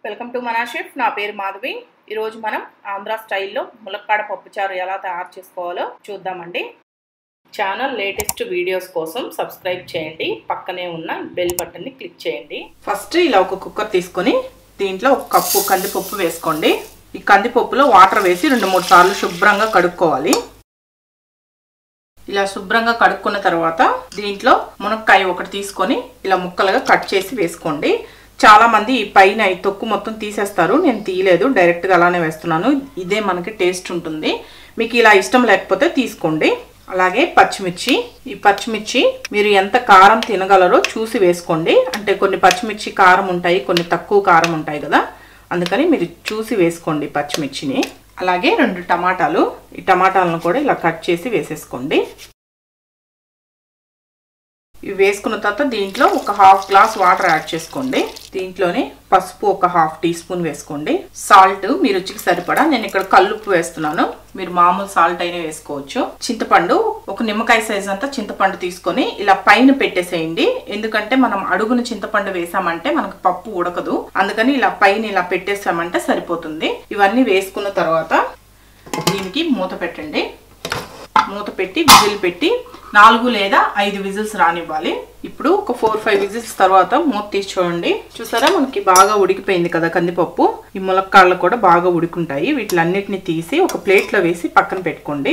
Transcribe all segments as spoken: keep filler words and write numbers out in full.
Welcome to మన chef. నా పేరు మాధవి. ఈరోజు మనం ఆంధ్ర స్టైల్లో ములక్కాడ పప్పుచారు ఎలా తయారు చేసుకోవాలో చూద్దామండి. ఛానల్ లేటెస్ట్ వీడియోస్ కోసం సబ్స్క్రైబ్ చేయండి, పక్కనే ఉన్న బెల్ బటన్ని క్లిక్ చేయండి. ఫస్ట్ ఇలా ఒక కుక్కర్ తీసుకొని దీంట్లో ఒక కప్పు కందిపప్పు వేసుకోండి. ఈ కందిపప్పులో వాటర్ వేసి రెండు మూడు సార్లు శుభ్రంగా కడుక్కోవాలి. ఇలా శుభ్రంగా కడుక్కున్న తర్వాత దీంట్లో మునక్కాయ ఒకటి తీసుకొని ఇలా ముక్కలుగా కట్ చేసి వేసుకోండి. చాలా మంది ఈ పైన ఈ తొక్కు మొత్తం తీసేస్తారు, నేను తీయలేదు, డైరెక్ట్గా అలానే వేస్తున్నాను. ఇదే మనకి టేస్ట్ ఉంటుంది. మీకు ఇలా ఇష్టం లేకపోతే తీసుకోండి. అలాగే పచ్చిమిర్చి, ఈ పచ్చిమిర్చి మీరు ఎంత కారం తినగలరో చూసి వేసుకోండి. అంటే కొన్ని పచ్చిమిర్చి కారం ఉంటాయి, కొన్ని తక్కువ కారం ఉంటాయి కదా, అందుకని మీరు చూసి వేసుకోండి పచ్చిమిర్చిని. అలాగే రెండు టమాటాలు, ఈ టమాటాలను కూడా ఇలా కట్ చేసి వేసేసుకోండి. ఇవి వేసుకున్న తర్వాత దీంట్లో ఒక హాఫ్ గ్లాస్ వాటర్ యాడ్ చేసుకోండి. దీంట్లోనే పసుపు ఒక హాఫ్ టీ స్పూన్ వేసుకోండి. సాల్ట్ మీ రుచికి సరిపడా, నేను ఇక్కడ కల్లుప్పు వేస్తున్నాను, మీరు మామూలు సాల్ట్ అయినా వేసుకోవచ్చు. చింతపండు ఒక నిమ్మకాయ సైజ్ అంతా చింతపండు తీసుకొని ఇలా పైన పెట్టేసేయండి. ఎందుకంటే మనం అడుగున చింతపండు వేసామంటే మనకు పప్పు ఉడకదు, అందుకని ఇలా పైన ఇలా పెట్టేసామంటే సరిపోతుంది. ఇవన్నీ వేసుకున్న తర్వాత దీనికి మూత పెట్టండి. మూత పెట్టి విజిల్ పెట్టి నాలుగు లేదా ఐదు విజిల్స్ రానివ్వాలి. ఇప్పుడు ఒక ఫోర్ ఫైవ్ విజిల్స్ తర్వాత మూత తీసి చూడండి. చూసారా, మనకి బాగా ఉడికిపోయింది కదా కందిపప్పు. ఈ ములక్కాళ్ళు కూడా బాగా ఉడికింటాయి. వీటిలన్నిటిని తీసి ఒక ప్లేట్లో వేసి పక్కన పెట్టుకోండి.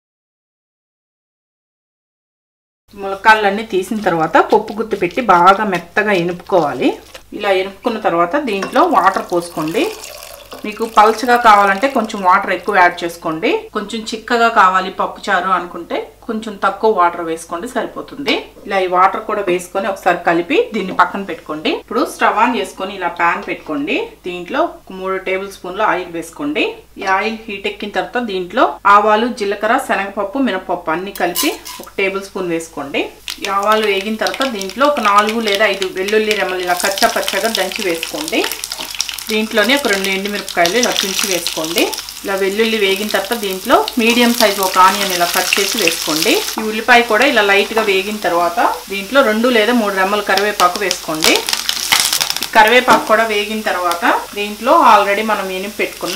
ములక్కాళ్ళన్నీ తీసిన తర్వాత పప్పు గుత్తి పెట్టి బాగా మెత్తగా ఎనుపుకోవాలి. ఇలా ఎనుపుకున్న తర్వాత దీంట్లో వాటర్ పోసుకోండి. మీకు పల్చగా కావాలంటే కొంచెం వాటర్ ఎక్కువ యాడ్ చేసుకోండి. కొంచెం చిక్కగా కావాలి పప్పుచారు అనుకుంటే కొంచెం తక్కువ వాటర్ వేసుకోండి, సరిపోతుంది. ఇలా ఈ వాటర్ కూడా వేసుకొని ఒకసారి కలిపి దీన్ని పక్కన పెట్టుకోండి. ఇప్పుడు స్టవ్ ఆన్ చేసుకొని ఇలా ప్యాన్ పెట్టుకోండి. దీంట్లో మూడు టేబుల్ స్పూన్ల ఆయిల్ వేసుకోండి. ఈ ఆయిల్ హీట్ ఎక్కిన తర్వాత దీంట్లో ఆవాలు, జీలకర్ర, శనగపప్పు, మినపప్పు అన్ని కలిపి ఒక టేబుల్ స్పూన్ వేసుకోండి. ఈ ఆవాలు వేగిన తర్వాత దీంట్లో ఒక నాలుగు లేదా ఐదు వెల్లుల్లి రెమ్మలు ఇలా కచ్చా పచ్చగా దంచి వేసుకోండి. దీంట్లోనే ఒక రెండు ఎండుమిరపకాయలు ఇలా తుంచి వేసుకోండి. ఇలా వెల్లుల్లి వేగిన తర్వాత దీంట్లో మీడియం సైజు ఒక ఆనియన్ ఇలా కట్ చేసి వేసుకోండి. ఈ ఉల్లిపాయ కూడా ఇలా లైట్గా వేగిన తర్వాత దీంట్లో రెండు లేదా మూడు రెమ్మల కరివేపాకు వేసుకోండి. కరివేపాకు కూడా వేగిన తర్వాత దీంట్లో ఆల్రెడీ మనం ఎనిపి పెట్టుకున్న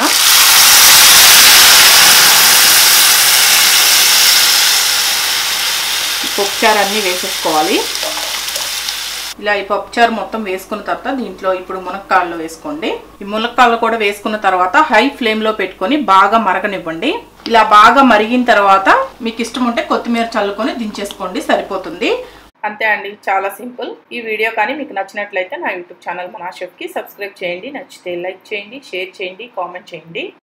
పప్పుచారు అన్నీ వేసేసుకోవాలి. ఇలా ఈ పప్పుచారు మొత్తం వేసుకున్న తర్వాత దీంట్లో ఇప్పుడు మునక్కాళ్ళు వేసుకోండి. ఈ మునక్కాళ్ళు కూడా వేసుకున్న తర్వాత హై ఫ్లేమ్లో పెట్టుకొని బాగా మరగనివ్వండి. ఇలా బాగా మరిగిన తర్వాత మీకు ఇష్టం ఉంటే కొత్తిమీర చల్లుకొని దించేసుకోండి, సరిపోతుంది. అంతే అండి, చాలా సింపుల్. ఈ వీడియో కానీ మీకు నచ్చినట్లయితే నా యూట్యూబ్ ఛానల్ మన షెఫ్కి సబ్స్క్రైబ్ చేయండి. నచ్చితే లైక్ చేయండి, షేర్ చేయండి, కామెంట్ చేయండి.